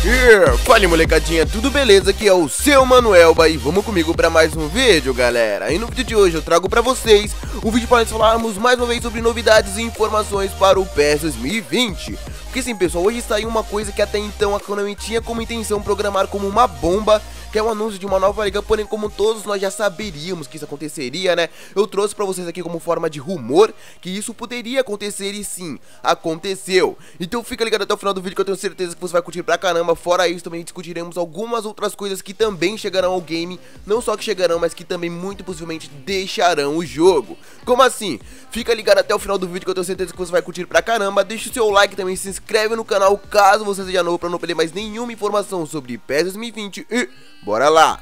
Fala molecadinha, tudo beleza? Aqui é o seu Manuelba e vamos comigo para mais um vídeo, galera. E no vídeo de hoje eu trago para vocês um vídeo para nós falarmos mais uma vez sobre novidades e informações para o PES 2020. Porque sim, pessoal, hoje saiu uma coisa que até então a Konami tinha como intenção programar como uma bomba, que é o anúncio de uma nova liga, porém como todos nós já saberíamos que isso aconteceria, né? Eu trouxe pra vocês aqui como forma de rumor que isso poderia acontecer e sim, aconteceu. Então fica ligado até o final do vídeo que eu tenho certeza que você vai curtir pra caramba. Fora isso, também discutiremos algumas outras coisas que também chegarão ao game, não só que chegarão, mas que também muito possivelmente deixarão o jogo. Como assim? Fica ligado até o final do vídeo que eu tenho certeza que você vai curtir pra caramba. Deixa o seu like também, se inscreve no canal caso você seja novo pra não perder mais nenhuma informação sobre PES 2020 e bora lá!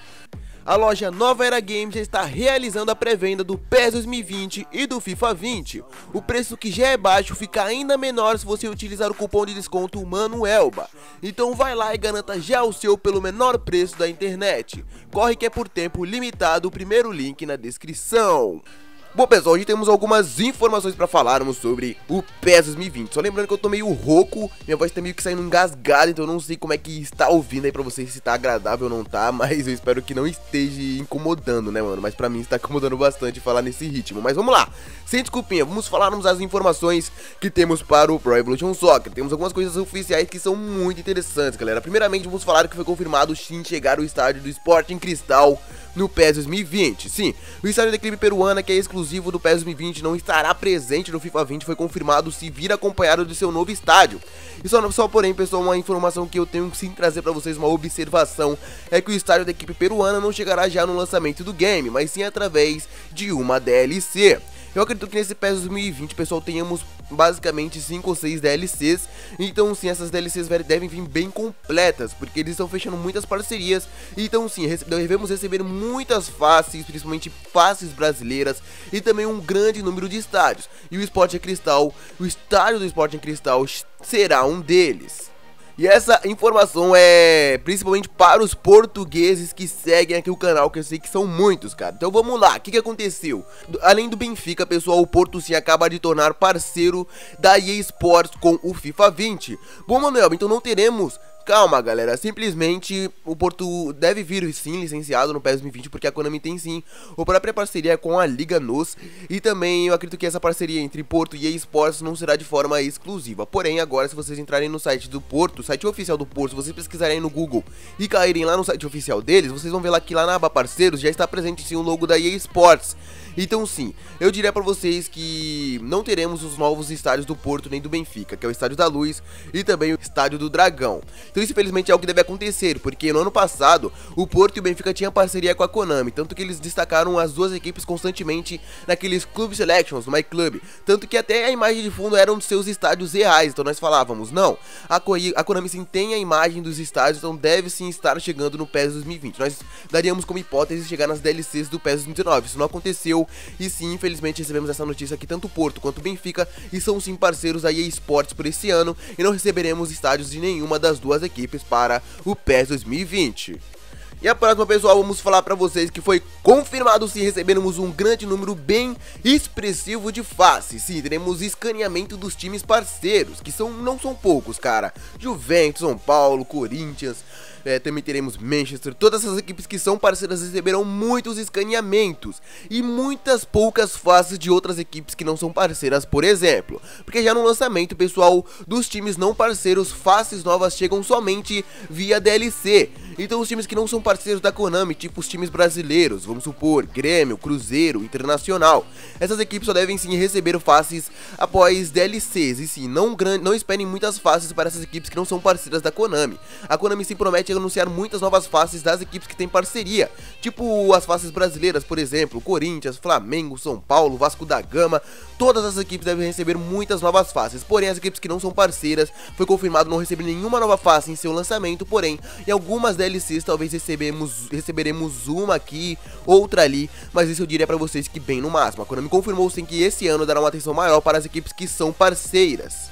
A loja Nova Era Games já está realizando a pré-venda do PES 2020 e do FIFA 20. O preço, que já é baixo, fica ainda menor se você utilizar o cupom de desconto Manuelba. Então vai lá e garanta já o seu pelo menor preço da internet. Corre que é por tempo limitado, o primeiro link na descrição. Bom pessoal, hoje temos algumas informações pra falarmos sobre o PES 2020. Só lembrando que eu tô meio rouco, minha voz tá meio que saindo engasgada, então eu não sei como é que está ouvindo aí pra vocês, se tá agradável ou não tá, mas eu espero que não esteja incomodando, né mano, mas pra mim está incomodando bastante falar nesse ritmo. Mas vamos lá, sem desculpinha, vamos falarmos as informações que temos para o Pro Evolution Soccer. Temos algumas coisas oficiais que são muito interessantes, galera. Primeiramente vamos falar que foi confirmado sim chegar o estádio do Sporting Cristal no PES 2020. Sim, o estádio da equipe peruana, que é exclusivo do PES 2020, não estará presente no FIFA 20, foi confirmado se vir acompanhado de seu novo estádio. E só porém, pessoal, uma informação que eu tenho que sim trazer pra vocês, uma observação, é que o estádio da equipe peruana não chegará já no lançamento do game, mas sim através de uma DLC. Eu acredito que nesse PES 2020, pessoal, tenhamos basicamente 5 ou 6 DLCs. Então sim, essas DLCs devem vir bem completas, porque eles estão fechando muitas parcerias. Então sim, devemos receber muitas faces, principalmente faces brasileiras, e também um grande número de estádios. E o Sporting Cristal, o estádio do Sporting Cristal será um deles. E essa informação é principalmente para os portugueses que seguem aqui o canal, que eu sei que são muitos, cara. Então vamos lá, o que aconteceu? Além do Benfica, pessoal, o Porto sim acaba de tornar parceiro da EA Sports com o FIFA 20. Bom, Manuel, então não teremos... Calma, galera, simplesmente o Porto deve vir sim licenciado no PES 2020, porque a Konami tem sim a própria parceria com a Liga NOS, e também eu acredito que essa parceria entre Porto e EA Sports não será de forma exclusiva. Porém, agora se vocês entrarem no site do Porto, site oficial do Porto, se vocês pesquisarem no Google e caírem lá no site oficial deles, vocês vão ver lá que lá na aba parceiros já está presente sim o logo da EA Sports. Então sim, eu diria pra vocês que não teremos os novos estádios do Porto nem do Benfica, que é o Estádio da Luz e também o Estádio do Dragão. Então isso infelizmente é o que deve acontecer, porque no ano passado o Porto e o Benfica tinham parceria com a Konami, tanto que eles destacaram as duas equipes constantemente naqueles Club Selections, no My Club, tanto que até a imagem de fundo eram dos seus estádios reais. Então nós falávamos, não, a Konami sim tem a imagem dos estádios, então deve sim estar chegando no PES 2020. Nós daríamos como hipótese chegar nas DLCs do PES 2019, isso não aconteceu. E sim, infelizmente recebemos essa notícia que tanto o Porto quanto o Benfica e são sim parceiros da EA Sports por esse ano, e não receberemos estádios de nenhuma das duas equipes para o PES 2020. E a próxima, pessoal, vamos falar pra vocês que foi confirmado se recebermos um grande número bem expressivo de faces. Sim, teremos escaneamento dos times parceiros, que não são poucos, cara. Juventus, São Paulo, Corinthians... também teremos Manchester. Todas essas equipes que são parceiras receberão muitos escaneamentos e muitas poucas faces de outras equipes que não são parceiras, por exemplo. Porque já no lançamento, pessoal, dos times não parceiros, faces novas chegam somente via DLC. Então os times que não são parceiros da Konami, tipo os times brasileiros, vamos supor, Grêmio, Cruzeiro, Internacional, essas equipes só devem sim receber faces após DLCs. E sim, não esperem muitas faces para essas equipes que não são parceiras da Konami. A Konami sim promete anunciar muitas novas faces das equipes que têm parceria, tipo as faces brasileiras, por exemplo, Corinthians, Flamengo, São Paulo, Vasco da Gama. Todas as equipes devem receber muitas novas faces, porém as equipes que não são parceiras, foi confirmado não receber nenhuma nova face em seu lançamento, porém em algumas DLCs talvez receberemos uma aqui, outra ali, mas isso eu diria pra vocês que bem no máximo. A Konami confirmou sim que esse ano dará uma atenção maior para as equipes que são parceiras.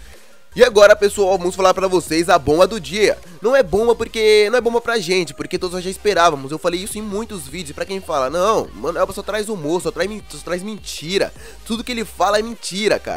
E agora, pessoal, vamos falar pra vocês a bomba do dia. Não é bomba porque não é bomba pra gente, porque todos nós já esperávamos. Eu falei isso em muitos vídeos. Pra quem fala, não, mano, só traz humor, só traz mentira. Tudo que ele fala é mentira, cara.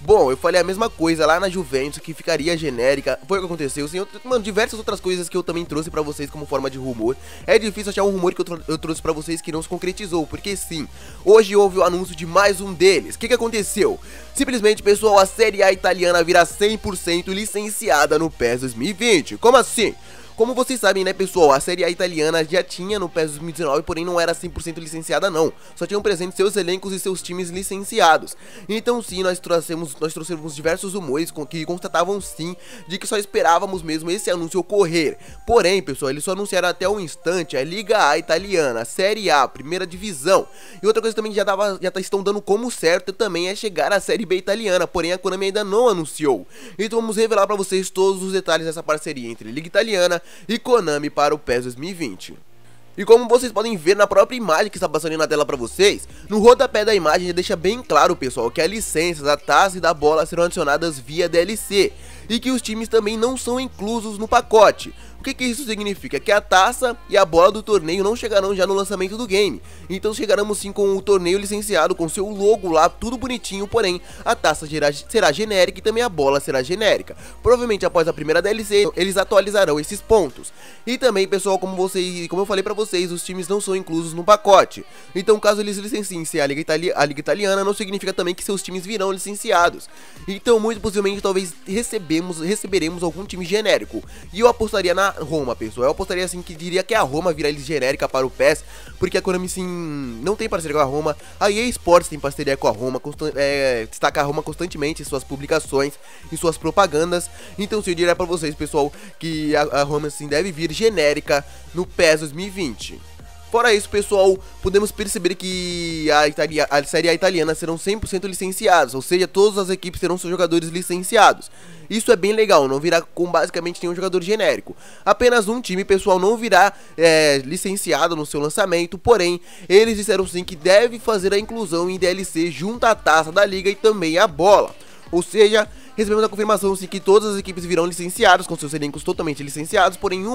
Bom, eu falei a mesma coisa lá na Juventus, que ficaria genérica, foi o que aconteceu, sim, mano, diversas outras coisas que eu também trouxe pra vocês como forma de rumor. É difícil achar um rumor que eu trouxe pra vocês que não se concretizou, porque sim, hoje houve o anúncio de mais um deles. O que aconteceu? Simplesmente, pessoal, a Série A italiana virá 100% licenciada no PES 2020. Como assim? Como vocês sabem, né, pessoal, a Série A italiana já tinha no PES 2019, porém não era 100% licenciada não. Só tinham presente seus elencos e seus times licenciados. Então sim, nós trouxemos diversos rumores que constatavam sim de que só esperávamos mesmo esse anúncio ocorrer. Porém, pessoal, eles só anunciaram até o instante a Liga A italiana, a Série A, primeira divisão. E outra coisa também que estão dando como certo também é chegar à Série B italiana, porém a Konami ainda não anunciou. Então vamos revelar pra vocês todos os detalhes dessa parceria entre Liga Italiana e Konami para o PES 2020. E como vocês podem ver na própria imagem que está passando aí na tela para vocês, no rodapé da imagem já deixa bem claro, pessoal, que a licença da taça e da bola serão adicionadas via DLC e que os times também não são inclusos no pacote. O que isso significa? Que a taça e a bola do torneio não chegarão já no lançamento do game. Então chegaremos sim com o torneio licenciado, com seu logo lá, tudo bonitinho, porém a taça será genérica e também a bola será genérica. Provavelmente após a primeira DLC, eles atualizarão esses pontos. E também, pessoal, como eu falei pra vocês, os times não são inclusos no pacote. Então caso eles licenciem a Liga Italiana, não significa também que seus times virão licenciados. Então muito possivelmente talvez receberemos algum time genérico. E eu apostaria na Roma, pessoal. Eu apostaria assim que diria que a Roma virá genérica para o PES, porque a Konami sim não tem parceria com a Roma. A EA Sports tem parceria com a Roma, destaca a Roma constantemente em suas publicações, em suas propagandas. Então sim, eu diria para vocês, pessoal, que a Roma sim deve vir genérica no PES 2020. Fora isso, pessoal, podemos perceber que a Série A italiana serão 100% licenciados, ou seja, todas as equipes terão seus jogadores licenciados. Isso é bem legal, não virá com basicamente nenhum jogador genérico. Apenas um time, pessoal, não virá licenciado no seu lançamento, porém, eles disseram sim que deve fazer a inclusão em DLC junto à taça da liga e também a bola. Ou seja, recebemos a confirmação sim que todas as equipes virão licenciadas, com seus elencos totalmente licenciados, porém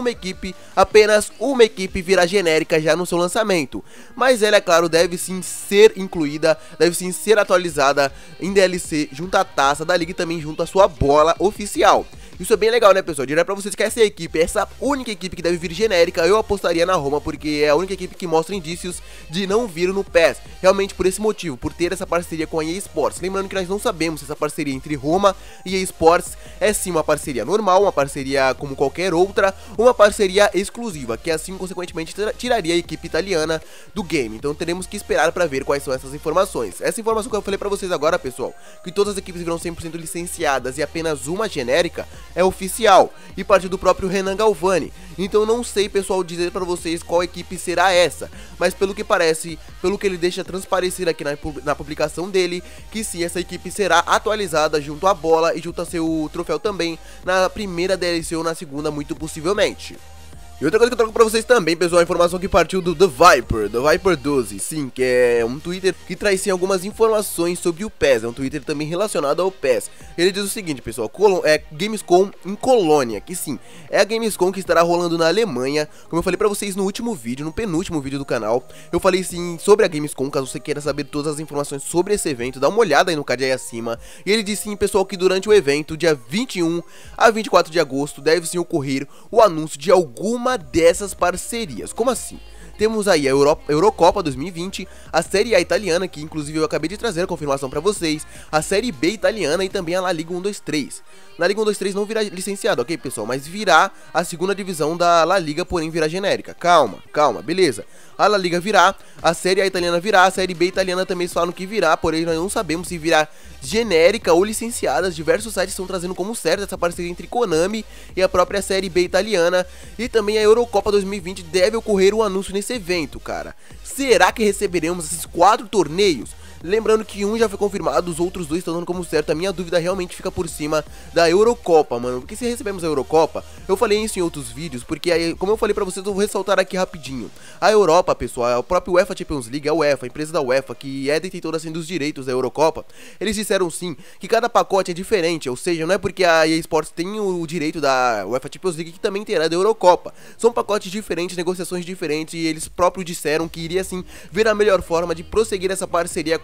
apenas uma equipe virá genérica já no seu lançamento. Mas ela, é claro, deve sim ser incluída, deve sim ser atualizada em DLC junto à taça da liga e também junto à sua bola oficial. Isso é bem legal, né, pessoal? Eu diria pra vocês que essa equipe, essa única equipe que deve vir genérica, eu apostaria na Roma, porque é a única equipe que mostra indícios de não vir no PES. Realmente por esse motivo, por ter essa parceria com a EA Sports. Lembrando que nós não sabemos se essa parceria entre Roma e EA Sports é sim uma parceria normal, uma parceria como qualquer outra, ou uma parceria exclusiva, que assim, consequentemente, tiraria a equipe italiana do game. Então teremos que esperar pra ver quais são essas informações. Essa informação que eu falei pra vocês agora, pessoal, que todas as equipes virão 100% licenciadas e apenas uma genérica, é oficial e parte do próprio Renan Galvani. Então não sei, pessoal, dizer para vocês qual equipe será essa, mas pelo que parece, pelo que ele deixa transparecer aqui na publicação dele, que sim, essa equipe será atualizada junto à bola e junto a seu troféu também na primeira DLC ou na segunda, muito possivelmente. E outra coisa que eu trago pra vocês também, pessoal, a informação que partiu do The Viper 12, sim, que é um Twitter que traz sim algumas informações sobre o PES, é um Twitter também relacionado ao PES. Ele diz o seguinte, pessoal, Gamescom em Colônia, que sim, é a Gamescom que estará rolando na Alemanha, como eu falei pra vocês no último vídeo, no penúltimo vídeo do canal, eu falei sim sobre a Gamescom, caso você queira saber todas as informações sobre esse evento, dá uma olhada aí no card aí acima. E ele disse sim, pessoal, que durante o evento, dia 21 a 24 de agosto, deve sim ocorrer o anúncio de alguma dessas parcerias. Como assim? Temos aí a Eurocopa 2020, a Série A italiana, que inclusive eu acabei de trazer a confirmação pra vocês, a Série B italiana e também a La Liga 1-2-3. Na Liga 1-2-3 não virá licenciado, ok, pessoal? Mas virá a segunda divisão da La Liga, porém virá genérica. Calma, beleza. A La Liga virá, a Série A italiana virá, a Série B italiana também falaram que virá, porém nós não sabemos se virá genérica ou licenciada. Diversos sites estão trazendo como certo essa parceria entre Konami e a própria Série B italiana. E também a Eurocopa 2020 deve ocorrer o anúncio nesse evento, cara. Será que receberemos esses 4 torneios? Lembrando que um já foi confirmado, os outros 2 estão dando como certo. A minha dúvida realmente fica por cima da Eurocopa, mano. Porque se recebemos a Eurocopa, eu falei isso em outros vídeos, porque aí, como eu falei pra vocês, eu vou ressaltar aqui rapidinho. A Europa, pessoal, é o próprio UEFA Champions League, a UEFA, a empresa da UEFA, que é detentora assim dos direitos da Eurocopa. Eles disseram sim que cada pacote é diferente, ou seja, não é porque a EA Sports tem o direito da UEFA Champions League que também terá da Eurocopa. São pacotes diferentes, negociações diferentes, e eles próprios disseram que iria sim ver a melhor forma de prosseguir essa parceria com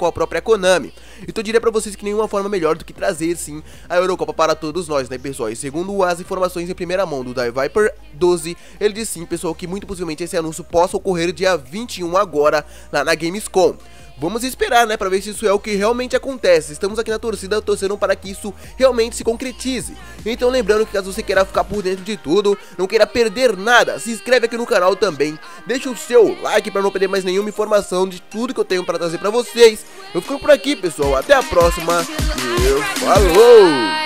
com a própria Konami. Então eu diria pra vocês que nenhuma forma melhor do que trazer sim a Eurocopa para todos nós, né pessoal? E segundo as informações em primeira mão do Die Viper 12, ele diz sim, pessoal, que muito possivelmente esse anúncio possa ocorrer dia 21 agora lá na Gamescom. Vamos esperar, né, pra ver se isso é o que realmente acontece. Estamos aqui na torcida torcendo para que isso realmente se concretize. Então lembrando que caso você queira ficar por dentro de tudo, não queira perder nada, se inscreve aqui no canal também. Deixa o seu like para não perder mais nenhuma informação de tudo que eu tenho para trazer pra vocês. Eu fico por aqui, pessoal. Até a próxima. E falou!